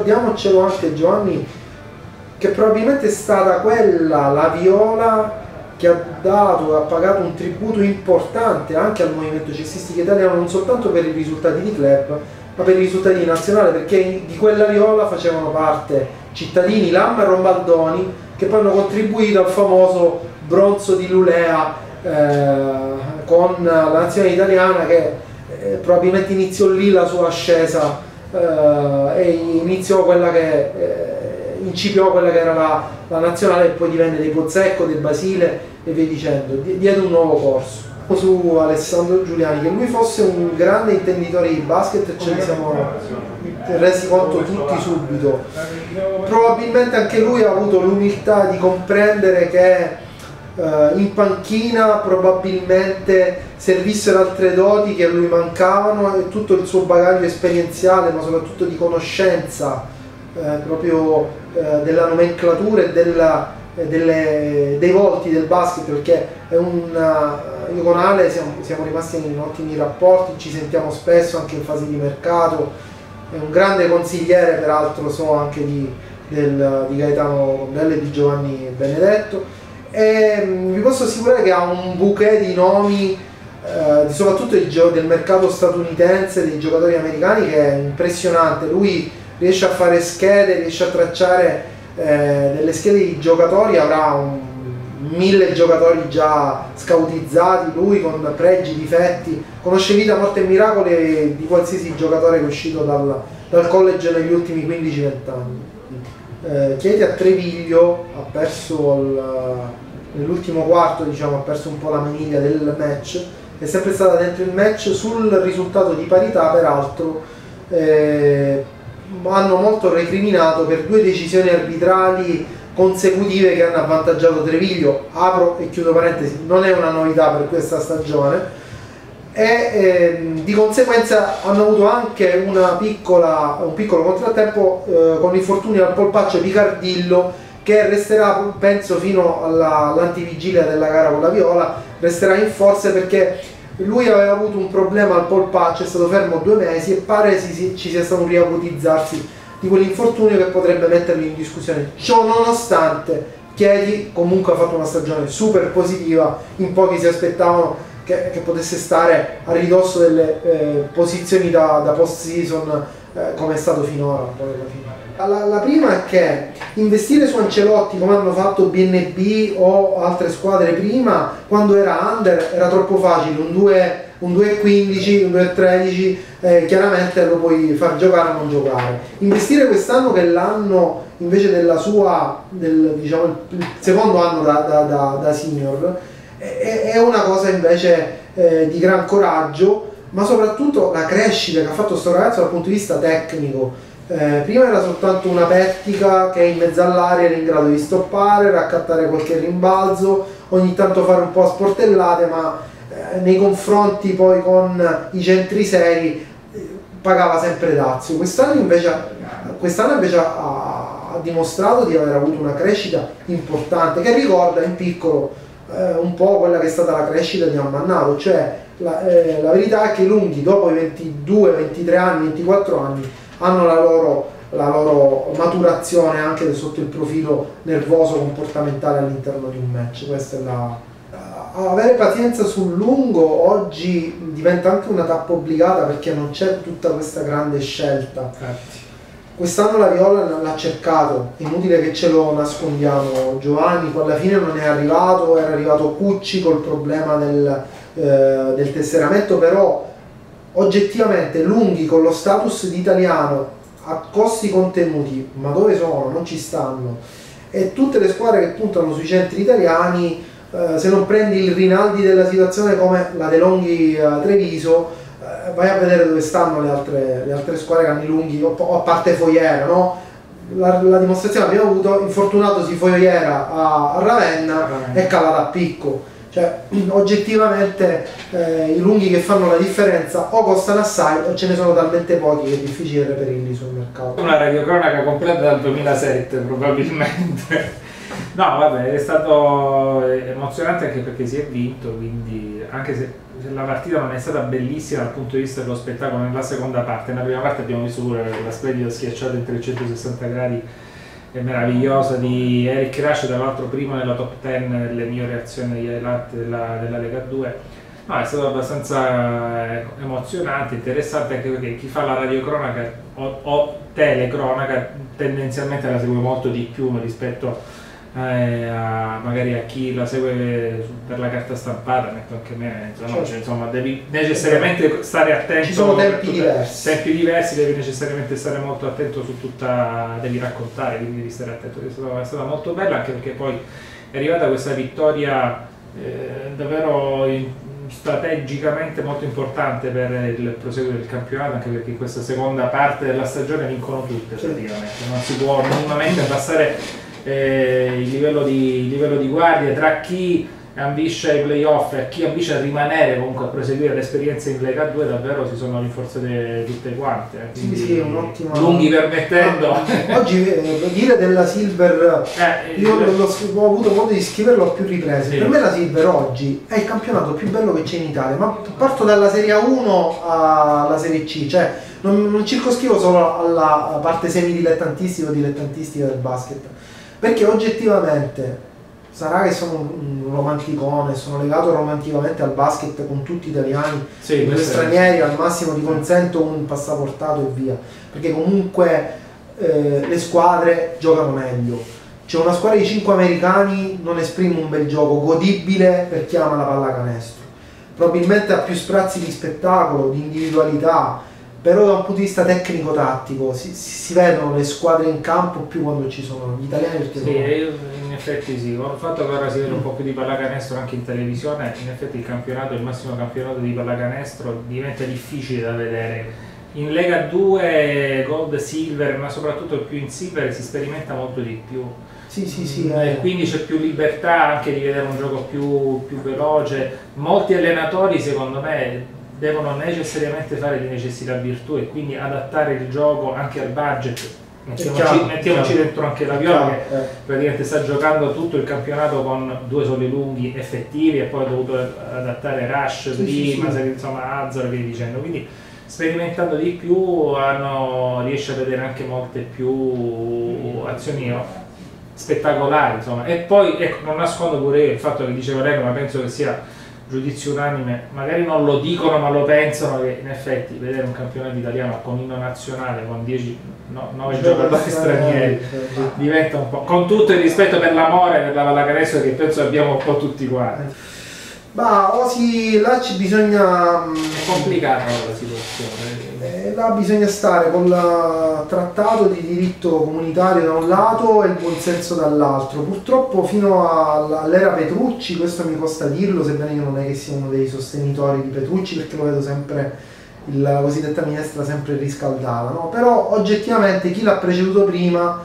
ricordiamocelo anche, Giovanni, che probabilmente è stata quella la Viola che ha pagato un tributo importante anche al movimento cestistico italiano, non soltanto per i risultati di club, ma per i risultati di nazionale, perché di quella Viola facevano parte cittadini Lamma e Rombaldoni, che poi hanno contribuito al famoso bronzo di Lulea con la nazionale italiana, che probabilmente iniziò lì la sua ascesa e iniziò quella che incipiò quella che era la nazionale, e poi divenne dei Pozzecco, del Basile e via dicendo, diede un nuovo corso. Su Alessandro Giuliani, che lui fosse un grande intenditore di basket, ce ne siamo resi conto tutti subito. Probabilmente anche lui ha avuto l'umiltà di comprendere che in panchina probabilmente servissero altre doti che a lui mancavano, e tutto il suo bagaglio esperienziale, ma soprattutto di conoscenza proprio della nomenclatura e dei volti del basket, perché è io con Ale siamo rimasti in ottimi rapporti, ci sentiamo spesso anche in fase di mercato, è un grande consigliere, peraltro so anche di Gaetano Rondello e di Giovanni Benedetto, e vi posso assicurare che ha un bouquet di nomi soprattutto del mercato statunitense, dei giocatori americani, che è impressionante. Lui riesce a fare schede, riesce a tracciare delle schede di giocatori, avrà 1000 giocatori già scoutizzati, lui con pregi, difetti, conosce vita, morte e miracoli di qualsiasi giocatore che è uscito dal college negli ultimi 15-20 anni. Chiedi a Treviglio ha perso nell'ultimo quarto, diciamo, ha perso un po' la maniglia del match, è sempre stata dentro il match sul risultato di parità, peraltro hanno molto recriminato per 2 decisioni arbitrali consecutive che hanno avvantaggiato Treviglio. Apro e chiudo parentesi, non è una novità per questa stagione, e di conseguenza hanno avuto anche un piccolo contrattempo con l'infortunio al polpaccio Picardillo, che resterà, penso, fino all'antivigilia della gara con la Viola, resterà in forze perché lui aveva avuto un problema al polpaccio, è stato fermo 2 mesi e pare ci sia stato un riacutizzarsi di quell'infortunio che potrebbe metterlo in discussione. Ciò nonostante, Chiedi comunque ha fatto una stagione super positiva, in pochi si aspettavano che potesse stare a ridosso delle posizioni da post season come è stato finora. La prima è che investire su Ancelotti come hanno fatto BNB o altre squadre prima, quando era under, era troppo facile, un 2,15, un 2,13 chiaramente lo puoi far giocare o non giocare. Investire quest'anno, che è l'anno invece diciamo, il secondo anno da senior, è una cosa invece di gran coraggio, ma soprattutto la crescita che ha fatto sto ragazzo dal punto di vista tecnico. Prima era soltanto una pettica che in mezzo all'aria era in grado di stoppare, raccattare qualche rimbalzo, ogni tanto fare un po' a sportellate, ma nei confronti poi con i centri seri pagava sempre dazio. Quest'anno invece ha dimostrato di aver avuto una crescita importante, che ricorda in piccolo un po' quella che è stata la crescita di Ammannato, cioè la verità è che i lunghi dopo i 22, 23 anni, 24 anni hanno la loro maturazione anche sotto il profilo nervoso comportamentale all'interno di un match. Questa è avere pazienza sul lungo oggi diventa anche una tappa obbligata, perché non c'è tutta questa grande scelta. Quest'anno la Viola l'ha cercato, è inutile che ce lo nascondiamo. Giovanni alla fine non è arrivato, era arrivato Cucci col problema del tesseramento, però oggettivamente lunghi con lo status di italiano a costi contenuti, ma dove sono? Non ci stanno. E tutte le squadre che puntano sui centri italiani, se non prendi il Rinaldi della situazione come la De Longhi Treviso, vai a vedere dove stanno le altre squadre che hanno i lunghi, a parte Fogliera, no? La dimostrazione abbiamo avuto, infortunatosi Fogliera a Ravenna e calata a picco. Cioè, oggettivamente i lunghi che fanno la differenza o costano assai o ce ne sono talmente pochi che è difficile reperirli sul mercato. Una radiocronaca completa dal 2007 probabilmente. No, vabbè, è stato emozionante anche perché si è vinto, quindi anche se la partita non è stata bellissima dal punto di vista dello spettacolo nella seconda parte, nella prima parte abbiamo visto pure la splendida schiacciata in 360 gradi e meravigliosa di Eric Rush, tra l'altro prima nella top 10 delle migliori azioni degli highlight della Lega 2. No, è stato abbastanza emozionante, interessante anche perché chi fa la radiocronaca o telecronaca tendenzialmente la segue molto di più rispetto magari a chi la segue per la carta stampata, metto anche me, insomma, cioè, insomma devi necessariamente stare attento. Ci sono tempi diversi, devi necessariamente stare molto attento su tutta, devi raccontare, quindi devi stare attento. È stata molto bella anche perché poi è arrivata questa vittoria davvero strategicamente molto importante per il proseguo del campionato, anche perché in questa seconda parte della stagione vincono tutte praticamente, non si può minimamente abbassare il livello di guardia tra chi ambisce ai playoff e chi ambisce a rimanere, comunque a proseguire l'esperienza in Lega 2. Davvero si sono rinforzate tutte quante, quindi sì, un'ottima... lunghi permettendo. Oggi dire della Silver, io ho avuto modo di scriverlo a più riprese, per me la Silver oggi è il campionato più bello che c'è in Italia, ma parto dalla Serie A1 alla Serie C, cioè non circoscrivo solo alla parte semi-dilettantistica o dilettantistica del basket, perché oggettivamente sarà che sono un romanticone, sono legato romanticamente al basket con tutti gli italiani, gli stranieri al massimo ti consento un passaportato e via, perché comunque le squadre giocano meglio. C'è una squadra di 5 americani, non esprime un bel gioco godibile per chi ama la pallacanestro, probabilmente ha più sprazzi di spettacolo, di individualità, però da un punto di vista tecnico-tattico si vedono le squadre in campo più quando ci sono gli italiani, perché sì, in effetti sì, con il fatto che ora si vede un po' più di pallacanestro anche in televisione, in effetti il campionato, il massimo campionato di pallacanestro diventa difficile da vedere. In Lega 2, Gold, Silver, ma soprattutto più in Silver si sperimenta molto di più. E quindi c'è più libertà anche di vedere un gioco più veloce. Molti allenatori secondo me devono necessariamente fare di necessità virtù e quindi adattare il gioco anche al budget. Mettiamoci dentro anche la Viola che praticamente sta giocando tutto il campionato con 2 soli lunghi effettivi e poi ha dovuto adattare Rush prima, insomma Azzar e via dicendo, quindi sperimentando di più riesce a vedere anche molte più azioni spettacolari, insomma. E poi ecco, non nascondo pure io il fatto che diceva Rego, ma penso che sia giudizio unanime, magari non lo dicono ma lo pensano, che in effetti vedere un campionato italiano con inno nazionale con 9 giocatori stranieri diventa un po', con tutto il rispetto per l'amore per la pallacanestro che penso abbiamo un po' tutti quanti. Ma là ci bisogna... È complicata la situazione. Là bisogna stare con il trattato di diritto comunitario da un lato e il buonsenso dall'altro. Purtroppo fino all'era Petrucci, questo mi costa dirlo, sebbene io non è che sia uno dei sostenitori di Petrucci, perché lo vedo sempre, la cosiddetta minestra sempre riscaldata, no? Però oggettivamente chi l'ha preceduto prima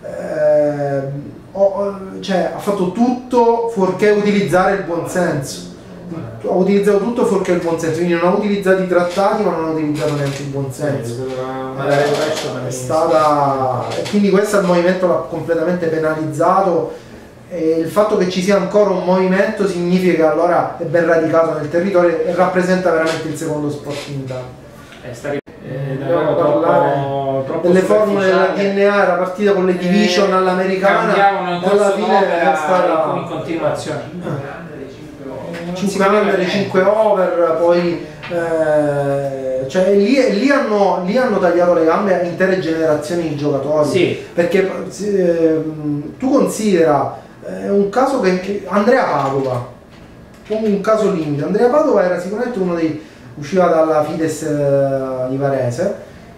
ha fatto tutto fuorché utilizzare il buonsenso. Ha utilizzato tutto fuorché il buonsenso, quindi non ha utilizzato i trattati ma non ha utilizzato neanche il buonsenso. È stata... E quindi questo il movimento l'ha completamente penalizzato, e il fatto che ci sia ancora un movimento significa che allora è ben radicato nel territorio e rappresenta veramente il secondo sport in Italia. Dobbiamo parlare delle formule della DNA, era partita con le division all'americana e alla fine è stata in continuazione. 5 under, 5 over, poi cioè lì hanno tagliato le gambe a intere generazioni di giocatori, perché tu considera un caso che Andrea Padova, un caso limite. Andrea Padova era sicuramente uno dei, usciva dalla Fides di Varese,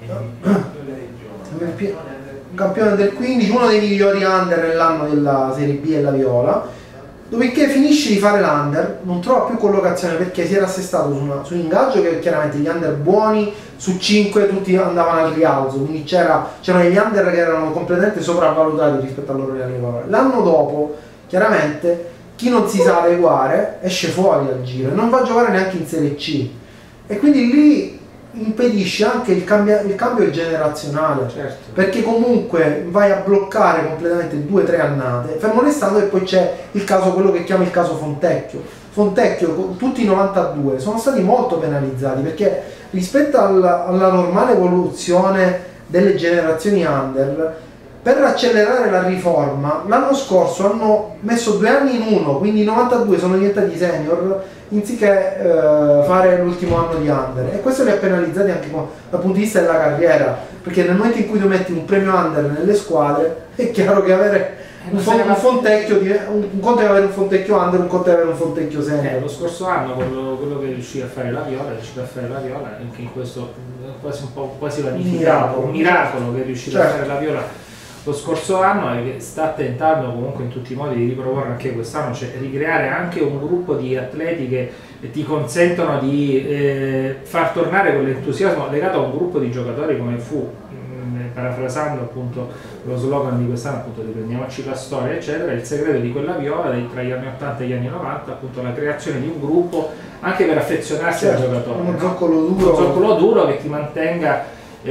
campione del 15, uno dei migliori under nell'anno della Serie B e la Viola. Dopodiché finisce di fare l'under, non trova più collocazione perché si era assestato su un ingaggio che chiaramente gli under buoni, su 5 tutti andavano al rialzo, quindi c'erano gli under che erano completamente sopravvalutati rispetto al loro reale valore. L'anno dopo, chiaramente, chi non si sa adeguare esce fuori dal giro e non va a giocare neanche in Serie C. E quindi lì impedisce anche il cambio generazionale, Certo. perché comunque vai a bloccare completamente 2 o 3 annate, fermo restando che poi c'è il caso, quello che chiama il caso Fontecchio. Fontecchio, tutti i 92 sono stati molto penalizzati, perché rispetto alla normale evoluzione delle generazioni under, per accelerare la riforma l'anno scorso hanno messo 2 anni in uno, quindi i 92 sono diventati senior anziché fare l'ultimo anno di under, e questo li ha penalizzati anche dal punto di vista della carriera, perché nel momento in cui tu metti un premio under nelle squadre è chiaro che avere un Fontecchio, un conto è avere un Fontecchio under, un conto è avere un Fontecchio senior. Lo scorso anno quello che riuscì a fare la Viola, anche in questo quasi un po' quasi vanificato, un miracolo che è riuscito a fare la Viola lo scorso anno, e che sta tentando comunque in tutti i modi di riproporre anche quest'anno, cioè ricreare anche un gruppo di atleti che ti consentono di far tornare quell'entusiasmo legato a un gruppo di giocatori come fu, parafrasando appunto lo slogan di quest'anno, appunto riprendiamoci la storia eccetera. Il segreto di quella Viola tra gli anni 80 e gli anni 90 appunto la creazione di un gruppo anche per affezionarsi al giocatore, uno zoccolo duro che ti mantenga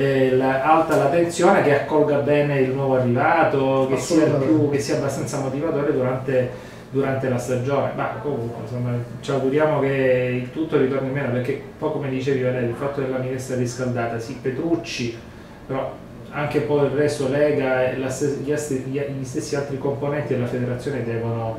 alta la tensione, che accolga bene il nuovo arrivato, che sia abbastanza motivatore durante la stagione. Ma comunque insomma, ci auguriamo che il tutto ritorni meno, perché poi come dicevi Valerio, il fatto della minestra riscaldata, sì, Petrucci, però anche poi il resto Lega e gli stessi altri componenti della federazione devono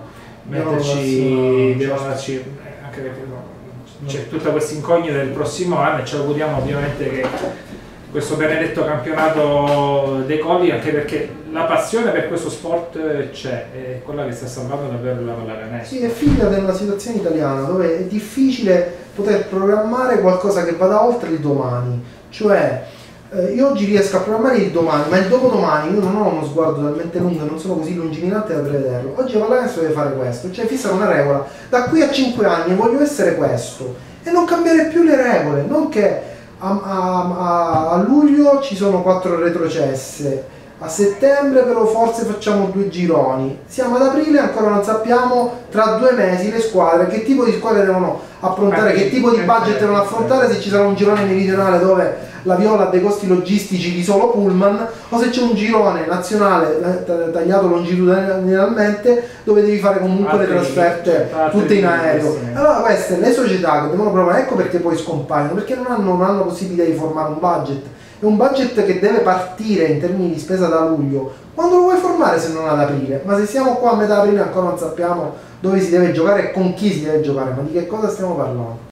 darci, anche perché c'è tutta questa incognita del prossimo anno, e ci auguriamo ovviamente che questo benedetto campionato decolli, anche perché la passione per questo sport c'è, è quella che sta salvando davvero la pallacanestro. Sì, è figlia della situazione italiana, dove è difficile poter programmare qualcosa che vada oltre il domani, cioè io oggi riesco a programmare il domani, ma il dopodomani io non ho uno sguardo talmente lungo, non sono così lungimirante da prevederlo. Oggi la pallacanestro deve fare questo, cioè fissare una regola, da qui a 5 anni voglio essere questo, e non cambiare più le regole, non che a luglio ci sono 4 retrocesse, a settembre però forse facciamo 2 gironi, siamo ad aprile e ancora non sappiamo tra 2 mesi le squadre che tipo di squadre devono approntare, che tipo di budget devono affrontare, se ci sarà un girone meridionale dove la Viola ha dei costi logistici di solo pullman, o se c'è un girone nazionale tagliato longitudinalmente dove devi fare comunque le trasferte tutte in aereo. Allora queste le società che devono provare, ecco perché poi scompaiono, perché non hanno possibilità di formare un budget. È un budget che deve partire in termini di spesa da luglio. Quando lo vuoi formare se non ad aprile? Ma se siamo qua a metà aprile ancora non sappiamo dove si deve giocare e con chi si deve giocare, ma di che cosa stiamo parlando?